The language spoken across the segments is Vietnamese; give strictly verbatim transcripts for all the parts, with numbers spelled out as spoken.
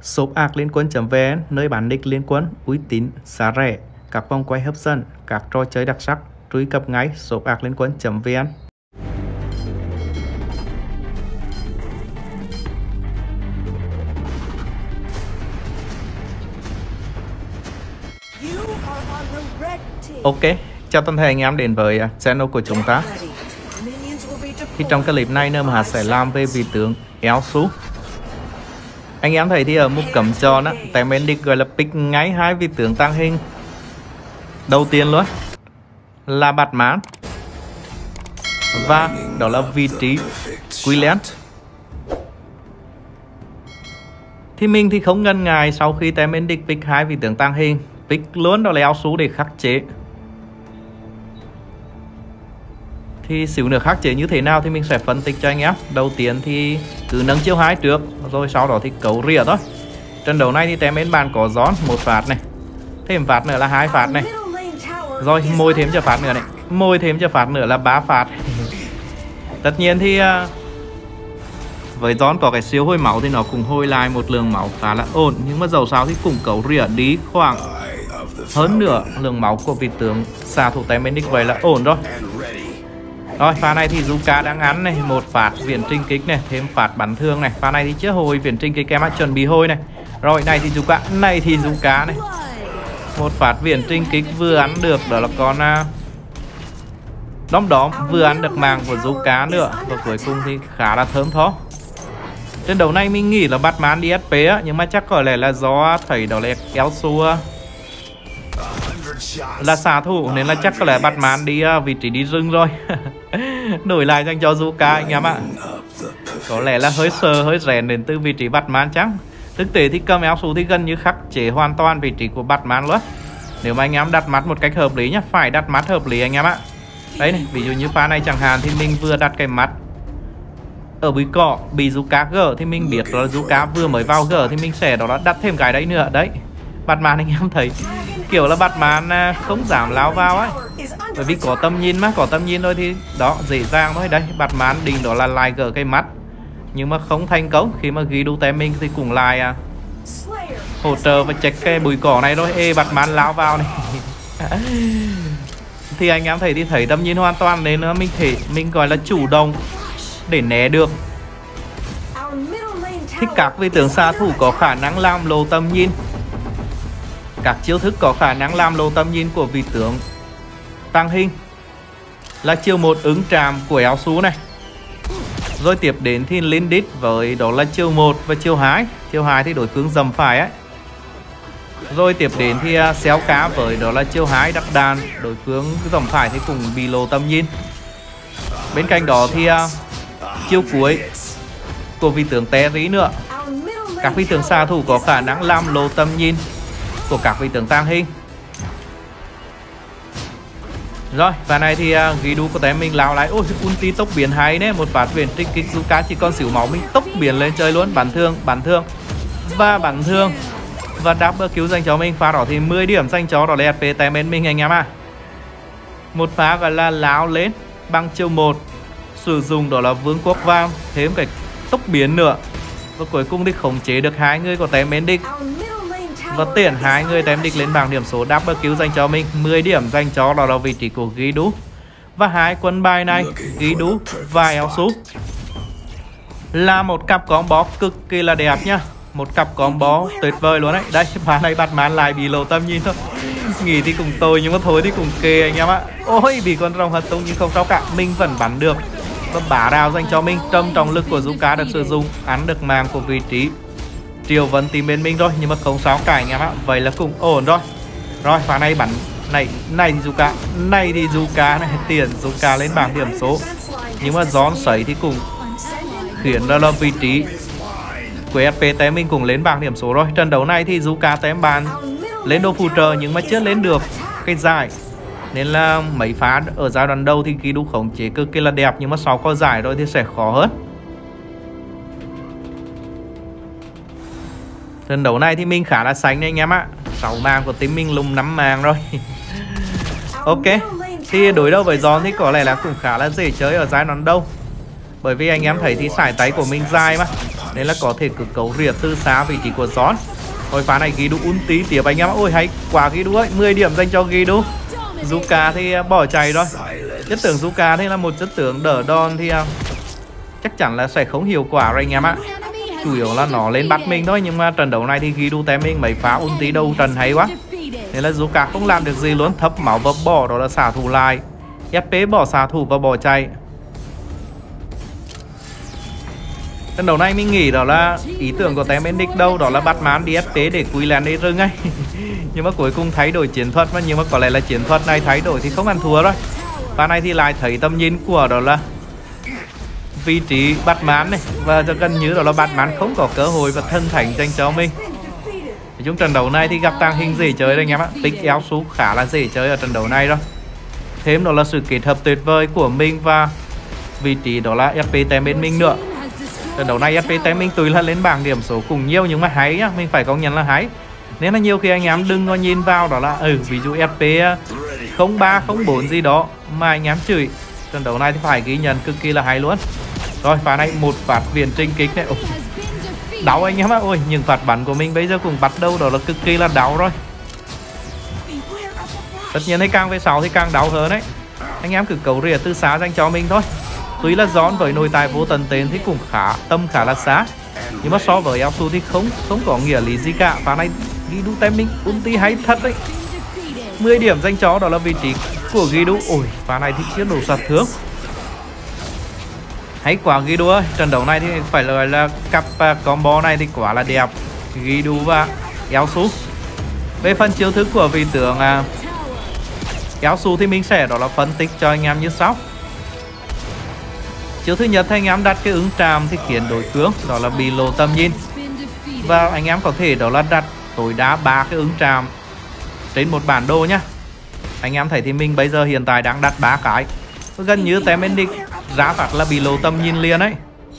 Shop ác liên quân.vn, nơi bán nick liên quân, uy tín, giá rẻ, các vòng quay hấp dẫn, các trò chơi đặc sắc. Truy cập ngay shop ác liên quân.vn. Ok, chào toàn thể anh em đến với channel của chúng ta. Thì trong clip này nữa mà sẽ làm về vị tướng Elsu. Anh em thấy thì ở mục cấm tròn á, tại bên địch gọi là pick ngay hai vị tướng tăng hình. Đầu tiên luôn là Batman và đó là vị trí Quillen. Thì mình thì không ngần ngại sau khi tại bên địch pick hai vị tướng tăng hình, pick luôn đó là Elsu để khắc chế. Thì xíu nữa khắc chế như thế nào thì mình sẽ phân tích cho anh em. Đầu tiên thì cứ nâng chiêu hai trước, rồi sau đó thì cấu rỉa thôi. Trận đấu này thì tem bên bàn có gión một phát này, thêm phát nữa là hai phát này, rồi môi thêm cho phát nữa này, môi thêm cho phát nữa là ba phát. Tất nhiên thì với gión có cái siêu hồi máu thì nó cũng hồi lại một lượng máu khá là ổn, nhưng mà dầu sao thì cũng cấu rỉa đi khoảng hơn nửa lượng máu của vị tướng xạ thủ tem bên địch, vậy là ổn rồi. Rồi pha này thì Zuka đang ngắn này, một phát viễn trình kích này, thêm phát bắn thương này. Pha này thì chưa hồi viễn trình kích em đã chuẩn bị hồi này. Rồi này thì Zuka, này thì Zuka này, một phát viễn trình kích vừa ăn được, đó là con uh, đóm đóm, vừa ăn được màng của Zuka nữa. Và cuối cùng thì khá là thơm tho. Trên đấu này mình nghĩ là Batman đi ét pê á, nhưng mà chắc có lẽ là do thấy đó là Elsu là xạ thủ nên là chắc có lẽ Batman đi uh, vị trí đi rừng rồi. Đổi lại dành cho Zuka anh em ạ. Có lẽ là hơi sờ hơi rèn đến từ vị trí Batman chắc. Thực tế thì cầm Elsu thì gần như khắc chế hoàn toàn vị trí của Batman luôn. Nếu mà anh em đặt mắt một cách hợp lý nhá, phải đặt mắt hợp lý anh em ạ. Đấy này, ví dụ như pha này chẳng hạn thì mình vừa đặt cái mắt ở bụi cỏ bị Zuka gỡ thì mình biết là Zuka vừa mới vào gỡ thì mình sẽ đó là đặt thêm cái đấy nữa. Đấy, Batman anh em thấy kiểu là Batman không dám lao vào ấy, bởi vì có tầm nhìn mà, có tầm nhìn thôi thì đó dễ dàng thôi. Đây Batman định đó là lại gỡ cái mắt nhưng mà không thành công, khi mà ghi đu tem mình thì cũng lại à, hỗ trợ và check cái bụi cỏ này thôi. Ê Batman lao vào này. Thì anh em thấy thì thấy tầm nhìn hoàn toàn nên mình thể mình gọi là chủ động để né được. Thì các vị tướng xạ thủ có khả năng làm lộ tầm nhìn, các chiêu thức có khả năng làm lộ tầm nhìn của vị tướng tăng hình là chiêu một ứng tràm của Elsu này. Rồi tiếp đến thì Lindis với đó là chiêu một và chiêu hai. Chiêu hai thì đối phương dầm phải ấy. Rồi tiếp đến thì uh, xéo cá với đó là chiêu hai đặc đàn, đối phương dầm phải thì cũng bị lộ tầm nhìn. Bên cạnh đó thì uh, chiêu cuối của vị tướng Terry nữa. Các vị tướng xạ thủ có khả năng làm lộ tầm nhìn của các vị tướng tăng hình. Rồi và này thì uh, ghi đu của tem mình lao lại. Ôi ulti tốc biến hay đấy, một phát viễn trình kích Zuka chỉ còn xỉu máu mình tốc biến lên chơi luôn, bắn thương bắn thương và bắn thương và double kill dành cho mình. Pha đó thì mười điểm dành cho đó là ét pê tem bên mình anh em à. Một pha gọi là lao lên bằng chiêu một, sử dụng đó là vương quốc vàng, thêm cái tốc biến nữa, và cuối cùng thì khống chế được hai người của tem bên địch và tiện hai người tem địch lên bảng điểm số, double kill dành cho mình. Mười điểm dành cho đó là vị trí của Gidu. Và hai quân bài này Gidu và Elsu là một cặp combo cực kỳ là đẹp nhá, một cặp combo tuyệt vời luôn đấy. Đây pha này Batman lại bị lộ tầm nhìn thôi, nghĩ thì cùng tôi nhưng mà thôi thì cùng kề anh em ạ. Ôi bị con rồng hất tung nhưng không sao cả, mình vẫn bắn được. Và bả đào dành cho mình, trong trọng lực của Zuka được sử dụng, ăn được màng của vị trí Triều vẫn tìm bên mình rồi, nhưng mà không sao cả anh em ạ. Vậy là cũng ổn rồi. Rồi pha này bắn này, này thì Zuka, này thì Zuka này, tiền Zuka lên bảng điểm số. Nhưng mà gión sấy thì cũng khiến đó là vị trí của ét pê tem mình cũng lên bảng điểm số rồi. Trận đấu này thì Zuka tem bàn lên đồ phù trợ nhưng mà chưa lên được cái giải, nên là mấy phá ở giai đoạn đầu thì khi đu khống chế cực kỳ là đẹp, nhưng mà sau có giải rồi thì sẽ khó hơn. Trận đấu này thì mình khá là xanh anh em ạ. sáu màng của team mình lùng năm màng rồi. Ok, thì đối đầu với giòn thì có lẽ là cũng khá là dễ chơi ở giai đoạn đầu, bởi vì anh em thấy thì sải tay của mình dài mà. nên là có thể cực cấu rỉa từ xa vị trí của John. Rồi pha này Guido ulti tiếp anh em. Ôi hay quá Guido ấy, mười điểm dành cho Guido. Zuka thì bỏ chạy rồi. Chất tưởng Zuka thì là một chất tưởng đỡ đòn thì chắc chắn là sẽ không hiệu quả rồi anh em ạ. Chủ yếu là nó lên bắt mình thôi. Nhưng mà trận đấu này thì Guido tem mình mấy phá ulti đầu trận hay quá. Nên là Zuka không làm được gì luôn. Thấp máu và bỏ đó là xả thủ lại. ép pê bỏ xả thủ và bỏ chạy. Trận đấu này mình nghĩ đó là ý tưởng của tem Endic đâu. Đó là bắt mán đi ép pê để quy lén đi rừng ấy. Nhưng mà cuối cùng thay đổi chiến thuật mà. Nhưng mà có lẽ là chiến thuật này thay đổi thì không ăn thua rồi. Và này thì lại thấy tầm nhìn của đó là vị trí bắt mán này. Và gần như đó là bắt mán không có cơ hội và thân thành dành cho mình. Trong trận đấu này thì gặp tàng hình dễ chơi đấy anh em ạ. Pick Yasuo khá là dễ chơi ở trận đấu này rồi. Thêm đó là sự kết hợp tuyệt vời của mình và vị trí đó là ép pê tem bên mình nữa. Trận đấu này ép pê tem mình tùy là lên bảng điểm số cùng nhiều nhưng mà hay nhá, mình phải công nhận là hay. Nên là nhiều khi anh em đừng có nhìn vào đó là ừ ví dụ ép pê không ba không bốn gì đó mà anh em chửi. Trận đấu này thì phải ghi nhận cực kỳ là hay luôn. Rồi pha này một phát viễn trình kích này. Ồ, đau anh em ạ. Ôi những phát bắn của mình bây giờ cũng bắt đầu đó là cực kỳ là đau rồi. Tất nhiên thì càng về sau thì càng đau hơn đấy. Anh em cứ cấu rỉa từ xa dành cho mình thôi. Tuy là John với nội tài vô tận tên thì cũng khá tâm khá là xa. Nhưng mà so với Yasuo thì không không có nghĩa lý gì cả. Pha này Guido tem mình ulti hay thật đấy. mười điểm dành cho đó là vị trí của Guido. Ôi pha này thì chiến đấu sát thương hay quá Guido ơi. Trận đấu này thì phải nói là cặp combo này thì quá là đẹp. Guido và Yasuo. Về phần chiêu thức của vị tướng uh, Yasuo thì mình sẽ đó là phân tích cho anh em như sau. Chiêu thứ nhất thì anh em đặt cái ứng tràm thì khiến đối phương đó là bị lộ tầm nhìn. Và anh em có thể đó là đặt tối đa ba cái ứng tràm trên một bản đồ nhá. Anh em thấy thì mình bây giờ hiện tại đang đặt ba cái. Gần như tem Endic ra phát là bị lộ tầm nhìn liền ấy.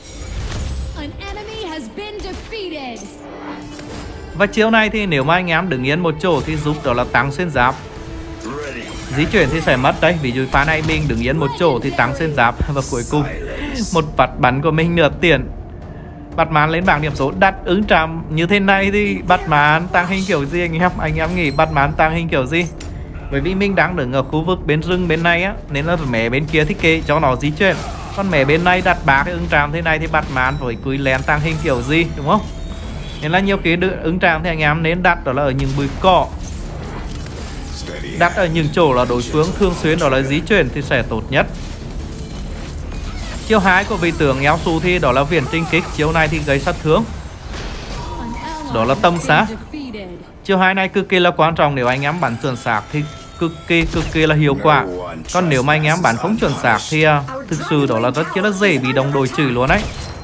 Và chiêu này thì nếu mà anh em đứng yên một chỗ thì giúp đó là tăng xuyên giáp. Di chuyển thì sẽ mất đấy. Ví dụ pha này mình đứng yên một chỗ thì tăng xuyên giáp. Và cuối cùng một phát bắn của mình nửa tiền. Bắt mán lên bảng điểm số đặt ứng tràm như thế này thì bắt mán tăng hình kiểu gì anh em? Anh em nghĩ bắt mán tăng hình kiểu gì? Bởi vì mình đang đứng ở khu vực bên rừng bên này á, nên là mẹ bên kia thiết kế cho nó di chuyển. Còn mẹ bên này đặt ba cái ứng tràm thế này thì bắt mán với cùi lén tăng hình kiểu gì, đúng không? Nên là nhiều cái ứng tràm thì anh em nên đặt đó là ở những bụi cỏ, đặt ở những chỗ là đối phương thường xuyên đó là di chuyển thì sẽ tốt nhất. Chiêu hai của vị tướng Yasuo thì đó là viễn trình kích. Chiêu này thì gây sát thương, đó là tầm xa. Chiêu hai này cực kỳ là quan trọng. Nếu anh em bắn chuẩn xác thì cực kỳ cực kỳ là hiệu quả. Còn nếu mà anh em bắn không chuẩn xác thì uh, thực sự đó là rất là dễ bị đồng đội chửi luôn đấy.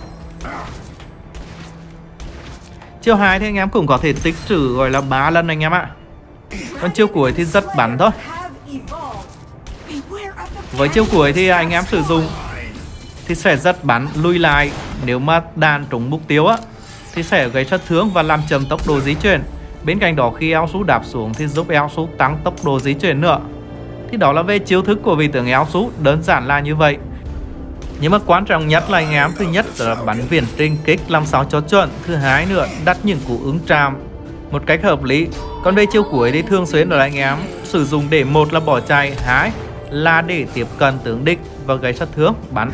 Chiêu hai thì anh em cũng có thể tích trữ gọi là ba lần anh em ạ. Còn chiêu cuối thì rất bắn thôi. Với chiêu cuối thì anh em sử dụng thì sẽ rất bắn lùi lại. Nếu mà đàn trúng mục tiêu á thì sẽ gây sát thương và làm chậm tốc độ di chuyển. Bên cạnh đó khi Yasuo đạp xuống thì giúp Yasuo tăng tốc độ di chuyển nữa. Thì đó là về chiêu thức của vị tướng Yasuo, đơn giản là như vậy. Nhưng mà quan trọng nhất là anh em thứ nhất là bắn viễn trình kích làm sao cho chuẩn. Thứ hai nữa đặt những cú ứng tràm một cách hợp lý. Còn về chiêu cuối thì thường xuyên là anh em sử dụng để một là bỏ chạy, hai là để tiếp cận tướng địch và gây sát thương bắn.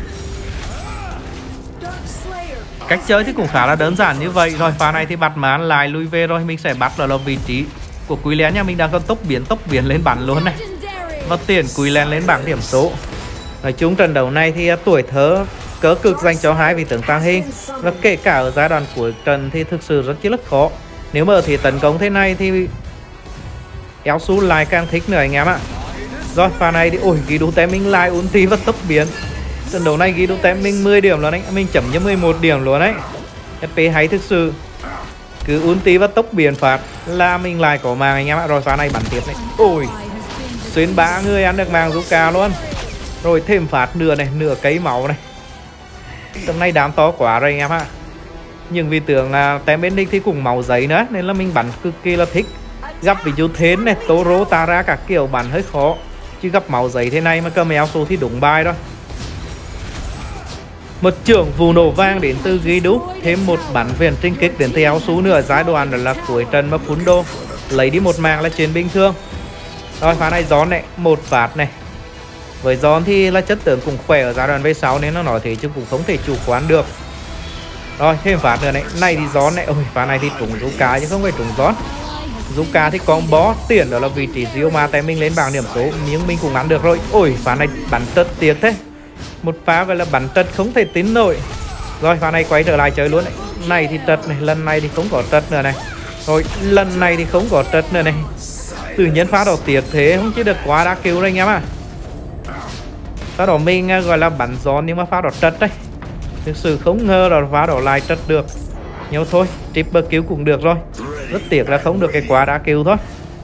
Cách chơi thì cũng khá là đơn giản như vậy. Rồi pha này thì bắt mán lại lui về rồi. Mình sẽ bắt là vị trí của Quỷ Lén nha. Mình đang còn tốc biến tốc biến lên bắn luôn này. Và tiền Quỷ Lén lên bảng điểm số. Nói chung trận đấu này thì tuổi thơ cớ cực dành cho hai vị tướng tàng hình. Và kể cả ở giai đoạn cuối trận thì thực sự rất là khó. Nếu mà ở thế tấn công thế này thì Yasuo lại càng thích nữa anh em ạ. Rồi pha này thì ôi Guido tem mình lại ulti và tốc biến. Trận đấu này Guido tem mình mười điểm luôn đấy. Mình chấm cho mười một điểm luôn đấy. ép pê hay thực sự. Cứ ulti và tốc biến phát là mình lại có màng anh em ạ. Rồi pha này bắn tiếp này. Ôi xuyên ba người ăn được màng Zuka luôn. Rồi thêm phát nửa này, nửa cây máu này. Tầm này đám to quá rồi anh em ạ. Nhưng vì tưởng là tem bên địch thì cũng máu giấy nữa, nên là mình bắn cực kỳ là thích. Gặp ví dụ Thến này, Toro, Tara các kiểu bắn hơi khó. Chứ gặp máu giấy thế này mà cầm Yasuo thì đúng bài đó. Một trưởng vụ nổ vang đến từ ghi đú. Thêm một bắn viền trinh kích đến từ áo sú nữa. Giai đoạn đó là cuối trận mà phun đô. Lấy đi một mạng là chuyện bình thường. Rồi pha này gión này, một phát này. Với gión thì là chất tưởng cũng khỏe ở giai đoạn V sáu nên nó nói thế chứ cũng không thể chủ quán được. Rồi thêm phát nữa này. Này thì gión này, ôi pha này thì trúng Zuka chứ không phải trúng gión. Zuka thì con bó tiền đó là vị trí Zioma tại mình lên bảng điểm số nhưng mình cũng ăn được rồi. Ôi pha này bắn trật tiếc thế. Một pha gọi là bắn trật không thể tính nổi. Rồi pha này quay trở lại chơi luôn này. Này thì trật này, lần này thì không có trật nữa này. Rồi lần này thì không có trật nữa này. Tự nhiên pha đầu tiếc thế không chứ được quá đã cứu rồi anh em à. Pha đó mình gọi là bắn giòn nhưng mà pha đó trật đấy. Thực sự không ngờ là pha đó lại trật được. Nhưng thôi triple cứu cũng được rồi. Rất tiếc là không được cái quá đã cứu thôi.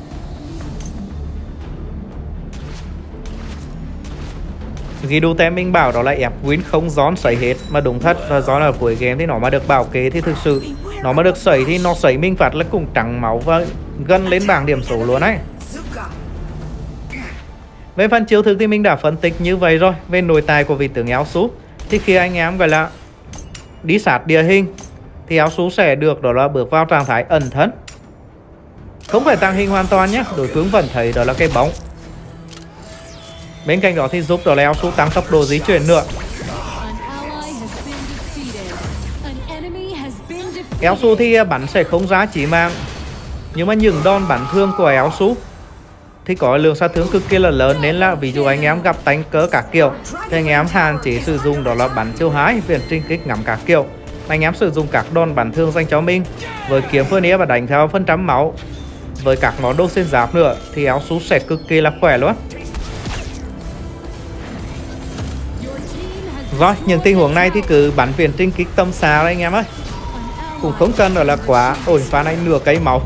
Ghi đu tem mình bảo đó là ép win không gión sẩy hết. Mà đúng thật là gión ở cuối game thì nó mà được bảo kế thì thực sự nó mà được sẩy thì nó sẩy mình phạt là cùng trắng máu và gần lên bảng điểm số luôn ấy. Về phần chiếu thực thì mình đã phân tích như vậy rồi. Về nội tài của vị tướng áo sú thì khi anh em gọi là đi sát địa hình thì áo sú sẽ được đó là bước vào trạng thái ẩn thân. Không phải tăng hình hoàn toàn nhé. Đối phương vẫn thấy đó là cái bóng. Bên cạnh đó thì giúp đó là áo sú tăng tốc độ di chuyển nữa. Áo sú thì bắn sẽ không giá chỉ mang. Nhưng mà những đòn bắn thương của áo sú thì có lượng sát thương cực kỳ là lớn. Nên là ví dụ anh em gặp đánh cớ cả kiểu thì anh em hạn chế sử dụng đó là bắn chiêu hái, viền trinh kích ngắm cả kiểu. Anh em sử dụng các đòn bắn thương dành cho mình với kiếm phương nia và đánh theo phần trăm máu với các món đồ xuyên giáp nữa thì áo sú sẽ cực kỳ là khỏe luôn. Rồi những tình huống này thì cứ bắn viền trinh kích tâm xa đấy anh em ơi. Cũng không cần rồi là quá. Ôi pha này nửa cây máu.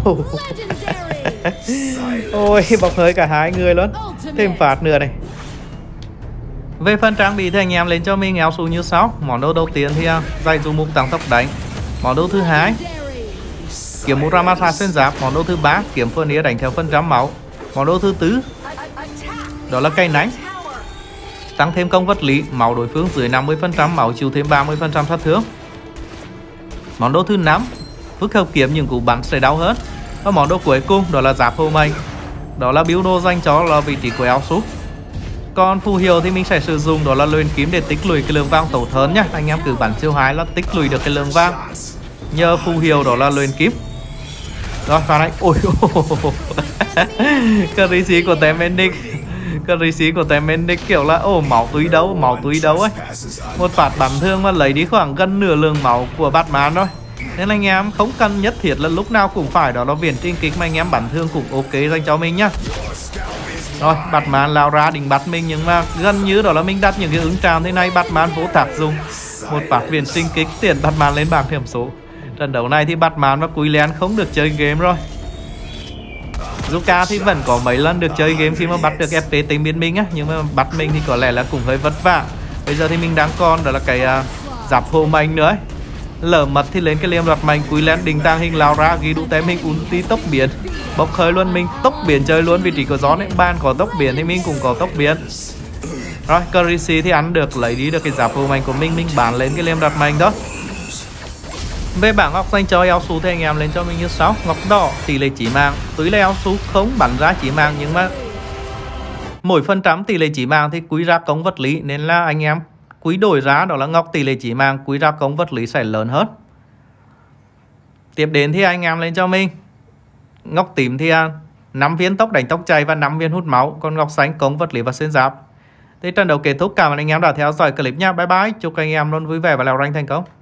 Ôi bọc hơi cả hai người luôn. Thêm phạt nữa này. Về phần trang bị thì anh em lên cho mình áo sú như sau. Món đồ đầu tiên thì dây dùng mục tăng tốc đánh. Món đồ thứ hai kiếm Muramasa xuyên giáp. Món đồ thứ ba kiếm phương nia đánh theo phần trăm máu. Món đồ thứ tư đó là cây nánh tăng thêm công vật lý, máu đối phương dưới năm mươi phần trăm máu chịu thêm ba mươi phần trăm sát thương. Món đồ thứ năm phức hợp kiếm những cú bắn sẽ đau hơn. Và món đồ cuối cùng đó là giáp hồ mây. Đó là build đồ dành cho là vị trí của áo sú. Còn phù hiệu thì mình sẽ sử dụng đó là luyện kiếm để tích lũy cái lượng vàng tốt hơn nhá. Anh em cứ bắn siêu hái là tích lũy được cái lượng vàng nhờ phù hiệu đó là luyện kiếm. Rồi vào đây. Ôi Crazy của Temenic. Crazy của Temenic kiểu là ồ máu túi đấu, máu túi đấu ấy. Một phát bắn thương mà lấy đi khoảng gần nửa lượng máu của Batman thôi. Nên anh em không cần nhất thiết là lúc nào cũng phải đó là viền trinh kích mà anh em bắn thương cũng ok dành cho mình nhá. Rồi Batman lao ra định bắt mình nhưng mà gần như đó là mình đặt những cái ứng tràm thế này Batman vô tác dụng. Một phát viền trinh kích tiền Batman lên bảng điểm số. Trận đấu này thì Batman và Quillian không được chơi game rồi. Zuka thì vẫn có mấy lần được chơi game khi mà bắt được ép pê tính biến mình á. Nhưng mà bắt mình thì có lẽ là cũng hơi vất vả. Bây giờ thì mình đang còn đó là cái uh, giáp hồ mạnh nữa ấy. Lỡ mật thì lên cái liềm đoạt mạnh. Quillian đình tăng hình lao ra ghi đủ tem hình ulti tốc biến. Bốc khơi luôn mình tốc biến chơi luôn. Vị trí của gió ấy ban có tốc biến thì mình cũng có tốc biến. Rồi Crazy thì ăn được lấy đi được cái giáp hồ mạnh của mình. Mình bán lên cái liềm đoạt mạnh đó. Về bảng ngọc dành cho áo sú thì anh em lên cho mình như sau. Ngọc đỏ tỷ lệ chỉ mạng. Tuy là áo sú không bắn ra chỉ mạng nhưng mà mỗi phần trăm tỷ lệ chỉ mạng thì quý ra công vật lý. Nên là anh em quý đổi ra đó là ngọc tỷ lệ chỉ mạng, quý ra công vật lý sẽ lớn hơn. Tiếp đến thì anh em lên cho mình ngọc tím thì năm viên tốc đánh tốc chạy và năm viên hút máu. Còn ngọc xanh công vật lý và xuyên giáp. Thì trận đấu kết thúc, cảm ơn anh em đã theo dõi clip nha. Bye bye. Chúc anh em luôn vui vẻ và leo rank thành công.